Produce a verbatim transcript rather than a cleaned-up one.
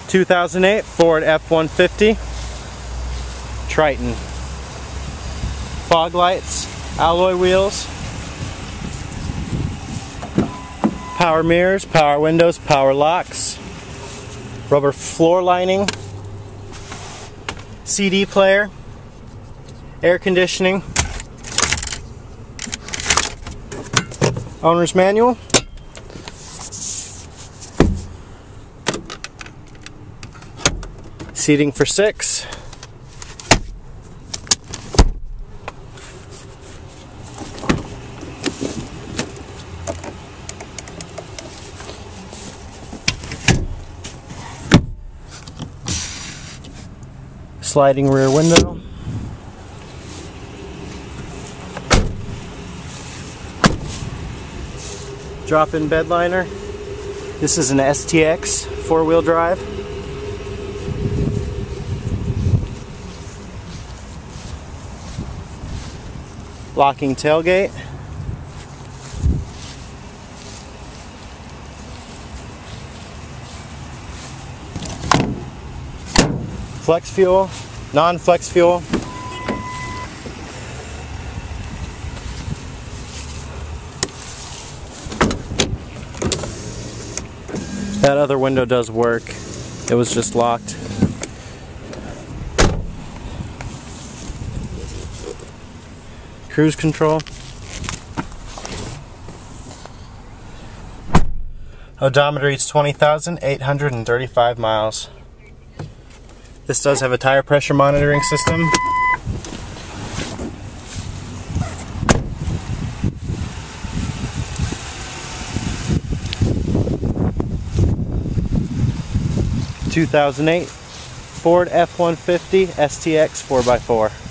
two thousand eight Ford F one fifty Triton. Fog lights, alloy wheels, power mirrors, power windows, power locks, rubber floor lining, C D player, air conditioning, owner's manual, seating for six, sliding rear window, drop-in bed liner. This is an S T X four-wheel drive. Locking tailgate. Flex fuel, non-flex fuel. That other window does work. It was just locked. Cruise control. Odometer reads twenty thousand eight hundred thirty-five miles. This does have a tire pressure monitoring system. two thousand eight Ford F one fifty S T X four by four.